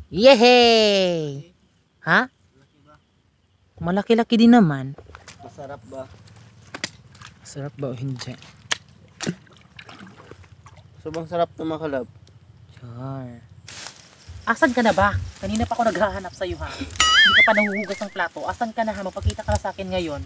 Yehey! Ha? Malaki-laki din naman. Masarap ba? Sarap ba o hindi? Sobrang sarap to mga kalab. Char. Asan ka na ba? Kanina pa ako naghahanap sa'yo ha. Hindi ka pa nahuhugas ng plato. Asan ka na ha? Magpakita ka na sa akin ngayon.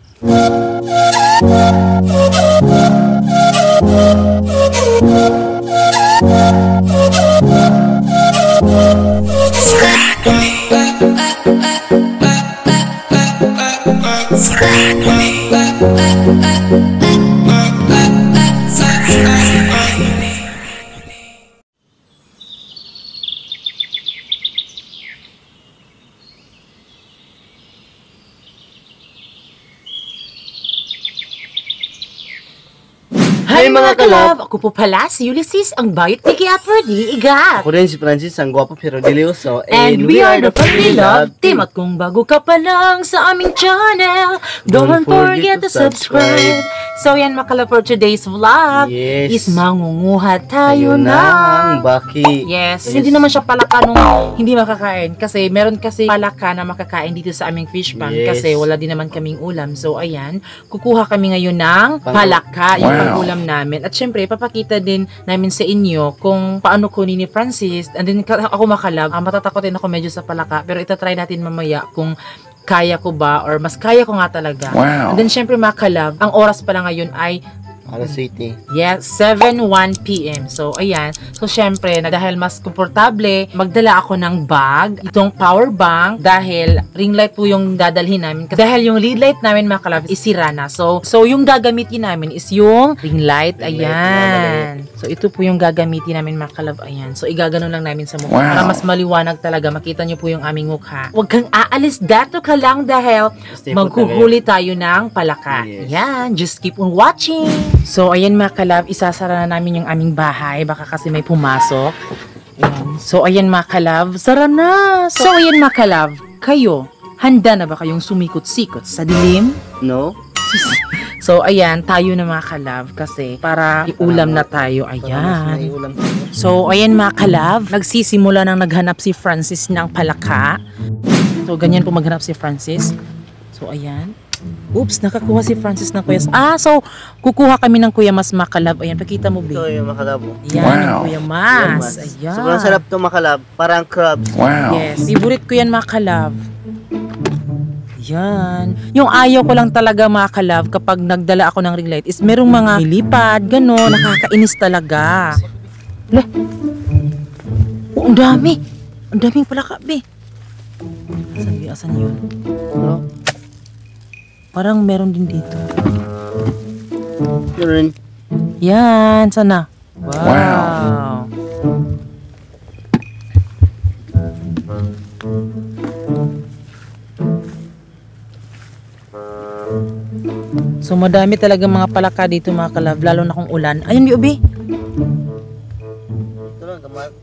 Hi mga kalab! Ako po pala si Ulysses, ang bayot ni Kiatward ni Igat. Ako rin si Francis, ang gwapo pero dilioso. And we are the Family Love Team. At kung bago ka pa lang sa aming channel, don't forget to subscribe. So yan mga kalab, for today's vlog is mangunguha tayo ng baki. Yes. Hindi naman siya palaka nung hindi makakain. Kasi meron kasi palaka na makakain dito sa aming fish pond. Kasi wala din naman kaming ulam. So ayan, kukuha kami ngayon ng palaka, yung pag-ulam namin. At syempre, papakita din namin sa inyo kung paano kunin ni Francis. And then ako makalab, matatakotin ako medyo sa palaka. Pero itatry natin mamaya kung kaya ko ba or mas kaya ko nga talaga. And then syempre mga kalab, ang oras pala ngayon ay Alas 7. yes, 7:01 PM. So, ayan. So, syempre, dahil mas komportable, magdala ako ng bag, itong power bank, dahil ring light po yung dadalhin namin. Dahil yung lead light namin, mga kalab, is sira na. So yung gagamitin namin is yung ring light. Ayan. So, ito po yung gagamitin namin, mga kalab. Ayan. So, igagano lang namin sa mukha. Para mas maliwanag talaga. Makita nyo po yung aming mukha. Huwag kang aalis dato ka lang dahil maghuhuli tayo ng palaka. Ayan. Just keep on watching. So, ayan mga kalab, isasara na namin yung aming bahay. Baka kasi may pumasok. Ayan. So, ayan mga kalab, sara na! So, ayan mga kalab, kayo, handa na ba kayong sumikot-sikot sa dilim? No? So, ayan, tayo na mga kalab kasi para iulam na tayo. Ayan. So, ayan mga kalab, nagsisimula nang naghanap si Francis ng palaka. So, ganyan po maghanap si Francis. So, ayan. Oops, nakakuha si Francis ng Kuya. So, kukuha kami ng Kuya Mas makalab. Ayan, pakita mo, babe. Ito yung makalab. Ayan, yung Kuya Mas. Ayan. Sobrang sarap to makalab. Parang crabs. Yes, favorite ko yan makalab. Ayan. Yung ayaw ko lang talaga makalab kapag nagdala ako ng ring light is merong mga milipad, gano'n, nakakainis talaga. Lah. Oh, ang dami. Ang daming palaka, be. Asan yun? No? Parang meron din dito. Yun. Yan, sana. Wow. So madami talaga mga palaka dito mga kalab, lalo na kung ulan. Ayun, Yubi. Ito lang,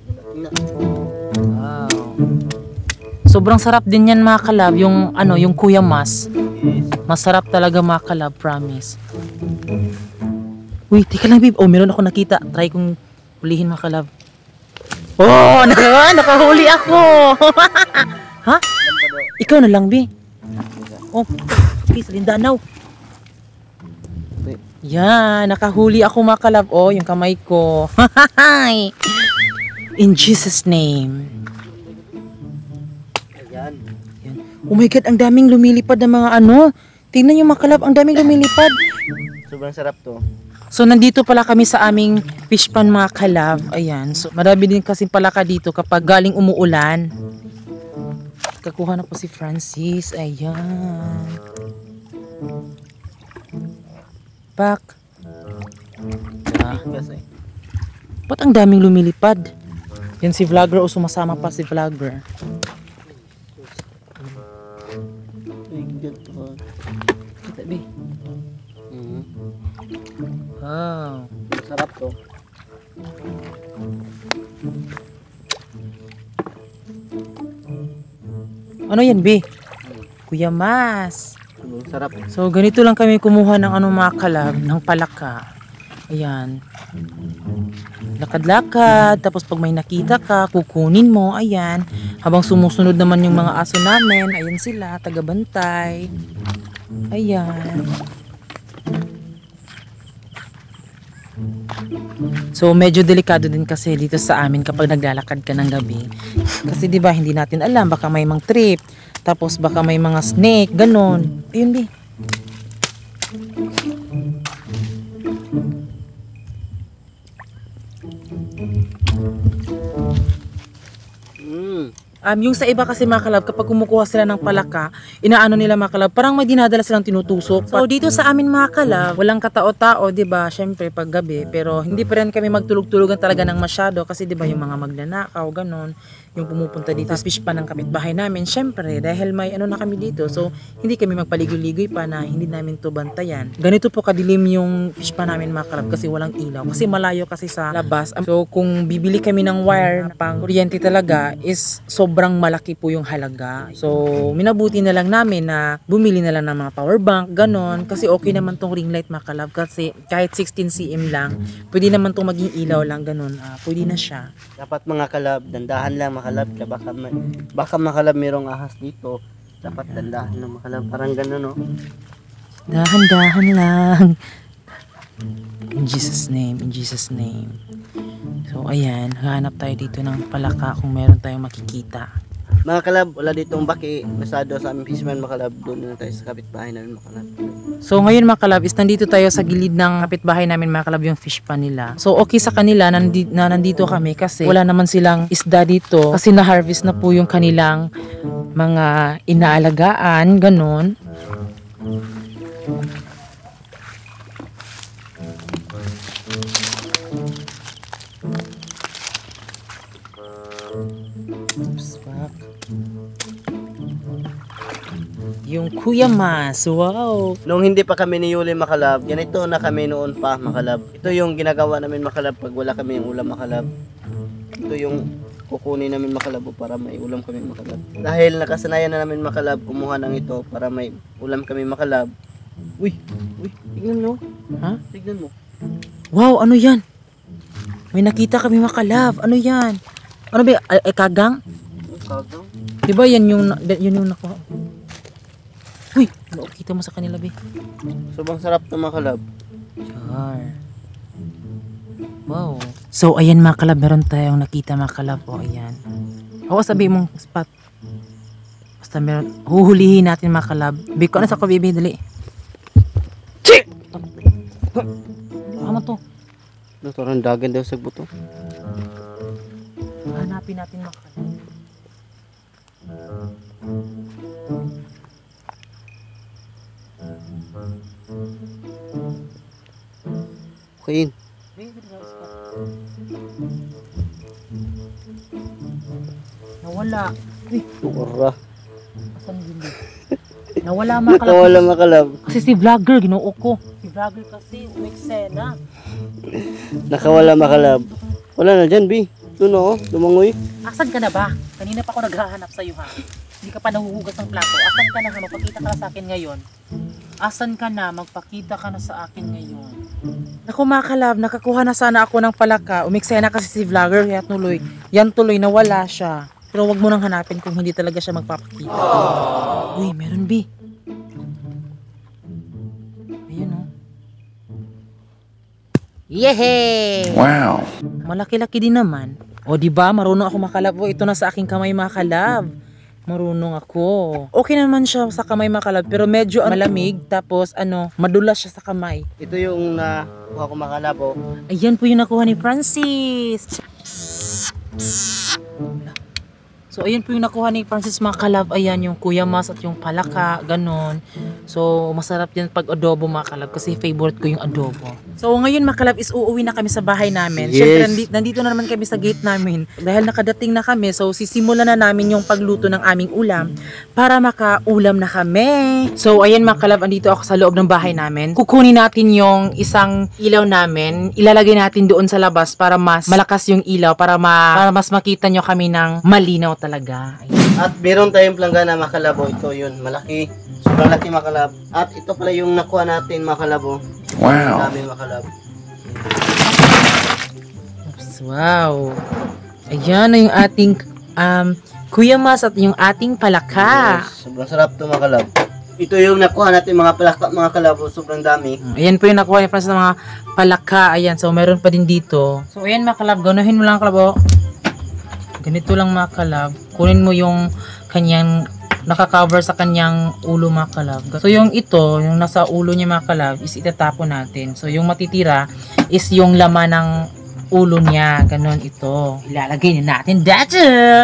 Wow. Sobrang sarap din yan mga kalab, yung yung Kuya Mas. Masarap talaga mga kalab, promise. Uy, teka lang, babe. Oh, meron ako nakita. Try kong hulihin mga kalab. Oh, nakahuli ako. Ha? Ikaw na lang, babe. Oh, okay, sa Lindanaw. Yan, nakahuli ako mga kalab. Oh, yung kamay ko. In Jesus' name. Oh my God, ang daming lumilipad ng mga Tingnan nyo mga kalab, ang daming lumilipad. Sobrang sarap to. So, nandito pala kami sa aming fish pond mga kalab. Ayan. So, marami din kasi palaka dito kapag galing umuulan. Kakuha na po si Francis. Ayan. Back. Ba't ang daming lumilipad? Yan si vlogger o sumasama pa si vlogger. Tabi. Wow. Sarap to. Ano yan, B? Kuya Mas. Sarap. So, ganito lang kami kumuha ng mga kalab, ng palaka. Ayan. lakad-lakad, tapos pag may nakita ka, kukunin mo, ayan. Habang sumusunod naman yung mga aso namin, ayan sila, tagabantay. Ayan. So medyo delikado din kasi dito sa amin kapag naglalakad ka ng gabi. Kasi 'di ba hindi natin alam baka may mang trip, tapos baka may mga snake, ganon. Ayun di. Yung sa iba kasi mga kalab, kapag kumukuha sila ng palaka, inaano nila mga kalab, parang may dinadala silang tinutusok. So dito sa amin mga kalab, walang katao-tao, 'di ba? Syempre pag gabi, pero hindi pa rin kami magtulog-tulugan talaga ng masyado kasi 'di ba yung mga magnanakaw ganon, yung pumupunta dito sa fish pa ng kapitbahay namin, syempre dahil may ano na kami dito, so hindi kami magpaligoy-ligoy pa na hindi namin to bantayan. Ganito po kadilim yung fish pa namin mga kalab kasi walang ilaw, kasi malayo kasi sa labas. So kung bibili kami ng wire na pang kuryente talaga is sobrang malaki po yung halaga. So minabuti na lang namin na bumili na lang ng mga power bank, ganon, kasi okay naman tong ring light mga kalab, kasi kahit 16 cm lang, pwede naman tong maging ilaw lang, ganon, pwede na siya. Dapat mga kalab, dandahan lang makalab ka, baka makalab merong ahas dito. Dapat dandahan lang makalab, parang gano'n, no? Dahan-dahan lang. In Jesus name, in Jesus name. So ayan, hanap tayo dito ng palaka kung meron tayong makikita. Mga kalab, wala ditong baki masado sa aming fishman mga kalab. Doon na tayo sa kapitbahay namin mga kalab. So ngayon mga kalab, is nandito tayo sa gilid ng kapitbahay namin mga kalab, yung fish pa nila. So okay sa kanila na nandito kami kasi wala naman silang isda dito kasi na-harvest na po yung kanilang mga inaalagaan, ganon. Oops, fuck. Yung Kuya Mas, wow. Nung hindi pa kami ni Yuli makalab, ganito na kami noon pa makalab. Ito yung ginagawa namin makalab pag wala kami yung ulam makalab. Ito yung kukunin namin makalab para may ulam kami makalab. Dahil nakasanayan na namin makalab, kumuha ng ito para may ulam kami makalab. Uy, tignan mo. Ha? Tignan mo. Wow, ano yan? May nakita kami makalab. Ano yan? Ano ba? Kagang? Kagang? Diba yan yung nakuha? Uy, kita mo sa kanila, be. Sobrang sarap na makalab. Char. Wow. So, ayan mga kalab, meron tayong nakita mga kalab. O, ayan. O, sabi mong spot. Basta meron, huhulihin natin mga kalab. Biko na sa ko, baby, dali. Chik! Ano to? Parang dagan daw sa buto. Hanapin natin mga kalab. Okay. Nawala. Uy, Tura. asan yun? Nawala mga kalab. Nawala makalab. Kasi si vlogger, ginoo ko. Si vlogger kasi, umeksena. Nakawala makalab. Wala na dyan, B. Doon o, lumangoy. Asan ka na ba? Kanina pa ako naghahanap sa'yo ha. Hindi ka pa nahuhugas ng plato. Asan ka na ha? Magpakita ka na sa akin ngayon. Asan ka na? Magpakita ka na sa akin ngayon. Naku mga kalab, nakakuha na sana ako ng palaka. Umeksena kasi si vlogger, kaya tuloy. Yan tuloy, nawala siya. Pero wag mo nang hanapin kung hindi talaga siya magpapakita. Uy, meron B. Ayun o. Yehey! Wow! Malaki-laki din naman. O di ba marunong ako makalab. O, ito na sa aking kamay makalab. Marunong ako. Okay naman siya sa kamay makalab, pero medyo malamig, tapos madulas siya sa kamay. Ito yung nakuha ko makalab o. Ayan po yung nakuha ni Francis. So ayan po yung nakuha ni Francis mga kalab. Ayan yung Kuya Mas at yung palaka, ganon. So masarap yan pag adobo mga kalab, kasi favorite ko yung adobo. So ngayon mga kalab is uuwi na kami sa bahay namin. Yes. Syempre nandito na naman kami sa gate namin. Dahil nakadating na kami, so sisimulan na namin yung pagluto ng aming ulam para makaulam na kami. So ayan mga kalab, andito ako sa loob ng bahay namin. Kukunin natin yung isang ilaw namin, ilalagay natin doon sa labas para mas malakas yung ilaw, para mas makita nyo kami ng malinaw talaga. Ayan. At meron tayong planggana makalab o. Ito yun, malaki. Sobrang laki makalab. At ito pala yung nakuha natin makalab o. Wow! Dami makalab. Yes, wow. Ayan na yung ating Kuya Mas at yung ating palaka. Yes, sobrang sarap to mga kalab. Ito yung nakuha natin mga palaka mga kalab, sobrang dami. Ayan po yung nakuha ni Francis ng mga palaka. Ayan, so meron pa din dito. So ayan mga kalab, ganuhin mo lang kalab. Ganito lang mga kalab. Kunin mo yung kanyang nakakover sa kanyang ulo mga kalab. So yung ito, yung nasa ulo niya mga kalab, is itatapon natin. So yung matitira is yung laman ng ulo niya. Ganon ito. Ilalagay na natin dito.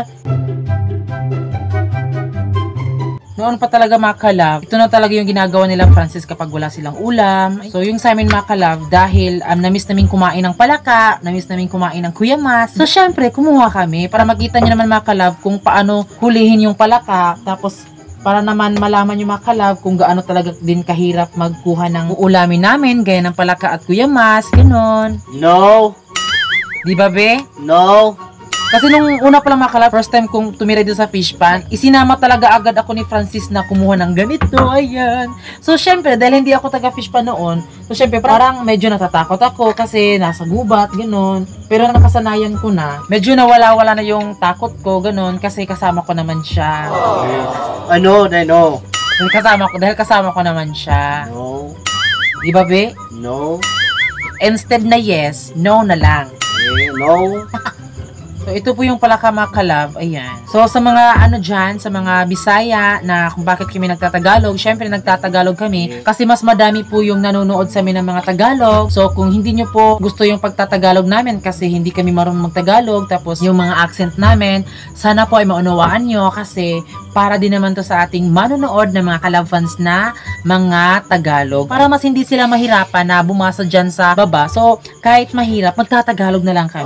Noon pa talaga mga kalab, ito na talaga yung ginagawa nila Francis kapag wala silang ulam. So yung sa amin mga kalab, dahil na-miss namin kumain ng palaka, na-miss namin kumain ng Kuya Mas. So syempre, kumuha kami para makita nyo naman mga kalab kung paano hulihin yung palaka. Tapos para naman malaman yung mga kalab kung gaano talaga din kahirap magkuha ng ulamin namin, gaya ng palaka at Kuya Mas, ganon. No! Di ba be? No! Kasi nung una pa lang mga kalab, first time kong tumira dito sa fish pan, isinama talaga agad ako ni Francis na kumuha ng ganito, ayan. So, syempre, dahil hindi ako taga fish pan noon, so, syempre, parang medyo natatakot ako kasi nasa gubat, gano'n. Pero nakasanayan ko na, medyo nawala-wala na yung takot ko, gano'n, kasi kasama ko naman siya. Ano, no. Dahil kasama ko naman siya. No. Di ba, be? No. Instead na yes, no na lang. No. So, ito po yung palaka mga kalab. Ayan. So, sa mga ano dyan, sa mga Bisaya na kung bakit kami nagtatagalog, syempre nagtatagalog kami kasi mas madami po yung nanonood sa amin ng mga Tagalog. So, kung hindi nyo po gusto yung pagtatagalog namin kasi hindi kami marunong magtagalog, tapos yung mga accent namin, sana po ay maunawaan nyo kasi para din naman to sa ating manonood ng mga kalab fans na mga Tagalog. Para mas hindi sila mahirapan na bumasa dyan sa baba. So, kahit mahirap, magtatagalog na lang kami.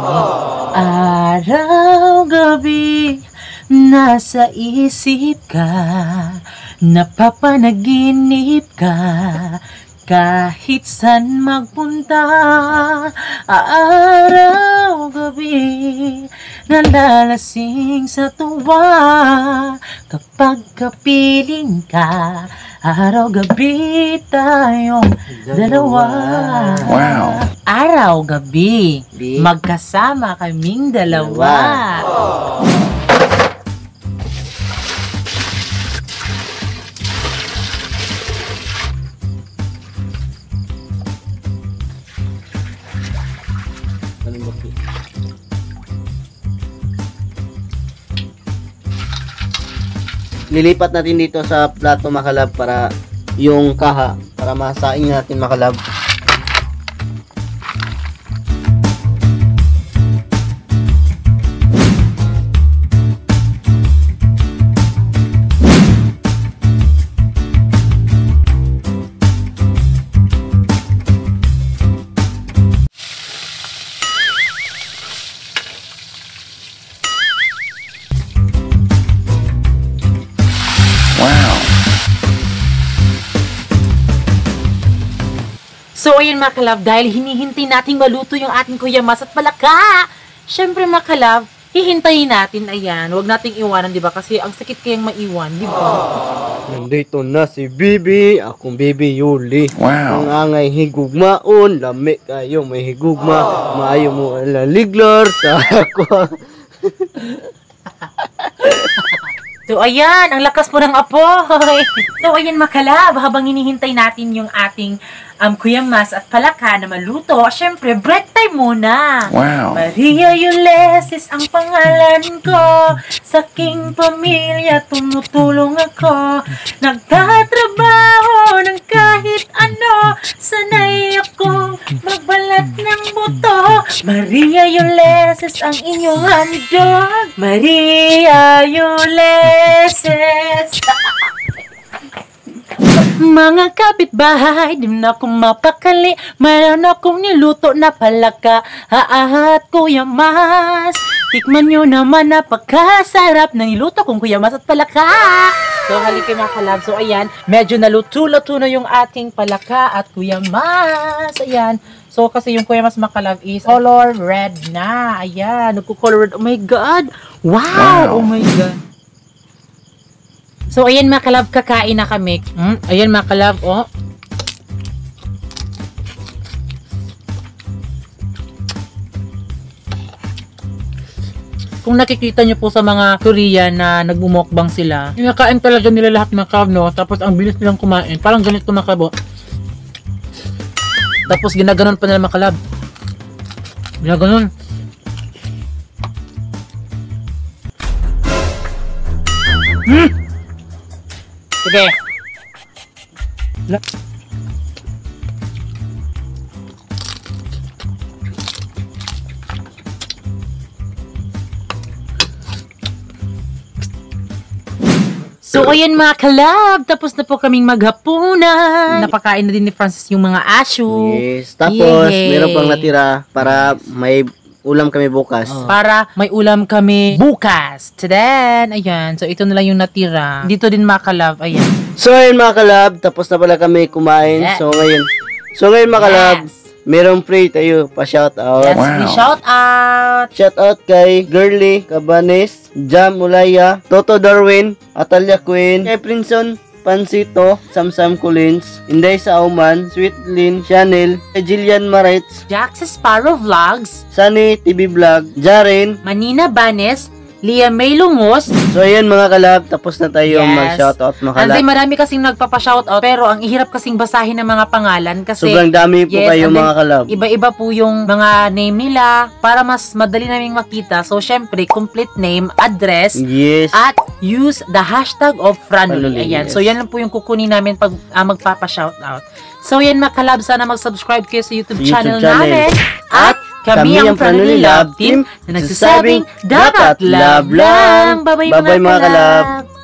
Araw, gabi, nasa isip ka, napapanaginip ka, kahit saan magpunta. Araw, gabi, nalalasing sa tuwa, kapag kapiling ka, araw, gabi, tayong dalawa. Wow. Araw, gabi, magkasama kaming dalawa. Lilipat natin dito sa plato makalab para yung kaha, para masaing natin makalab. So, ayan mga kalab, dahil hinihintay nating maluto yung ating Kuya Mas at palaka. Syempre mga kalab, hihintayin natin, ayan. Huwag nating iwanan, di ba? Kasi ang sakit kayang maiwan, di ba? Nandito na si Bibi, akong Bibi Yuli. Wow. Ang angay higugmaon, lami kayo may higugma, maayo mo alaliglar sa ako. So, ayan, ang lakas po ng apoy. So, ayan mga kalab, habang hinihintay natin yung ating Kuya Mas at palaka na maluto, syempre, break time muna. Wow. Maria Yulesis ang pangalan ko. Sa aking pamilya tumutulong ako. Nagtatrabaho ng kahit ano. Sanay ako magbalat ng buto. Maria Yulesis ang inyong handog. Maria Yulesis. Mga kapitbahay, di na ako mapakali. Mayroon akong niluto na palaka. At Kuya Mas, tikman nyo naman, napakasarap ng niluto kong Kuya Mas at palaka. So, halika mga kalab. So, ayan, medyo naluto-luto na yung ating palaka at Kuya Mas. Ayan. So, kasi yung Kuya Mas makalab is color red na. Ayan, nagko-color red. Oh my God! Wow! Oh my God! So, ayan mga kalab, kakain na kami. Ayan mga kalab, oh. Kung nakikita nyo po sa mga Korean na nagmumukbang sila, kinakain talaga nila lahat ng carb, no? Tapos ang bilis nilang kumain. Parang ganito mga kalab, oh. Tapos ginaganon pa nila mga kalab. Ginaganon. Sige. So, ayan mga kalab, tapos na po kaming maghapunan. Napakain na din ni Francis yung mga aso. Yes. Tapos, Yay. meron pang natira para may ulam kami bukas. Para may ulam kami bukas. Tadan! Ayan. So, ito na lang yung natira. Dito din mga kalab. Ayan. So, ayun mga kalab, tapos na pala kami kumain. Yes. So ngayon mga kalab, Yes. merong free tayo pa-shout out. Yes, we shout out. Shout out kay Girly Cabanes, Jam Ulaya, Toto Darwin, Atalia Queen, kay Prinson Pansito, Samsam Collins, Inday Sauman, Sweet Lynn, Chanel, kay Jillian Maritz, Jax Sparrow Vlogs, Sunny TV Vlog, Jaren. Manina Banes, Lia May Lungos. So ayun mga kalab, tapos na tayo Yes. mag-shout out mga Anzay, kalab. marami kasing nagpapa-shoutout, pero ang ihirap kasing basahin ng mga pangalan kasi Sobrang dami po Yes, kayo and then, mga kalab. iba-iba po yung mga name nila para mas madali naming makita. So, syempre, complete name, address, Yes. at use the hashtag of Franuli. Franuli, Ayan. yes. So, yan lang po yung kukunin namin pag magpapa-shoutout. So, yan mga kalab, sana mag-subscribe kayo sa YouTube, Sa channel, YouTube channel. namin. At kami ang Franuli Love Team na nagsasabing dapat love lang. Bye-bye Bye-bye, mga kalab. kalab.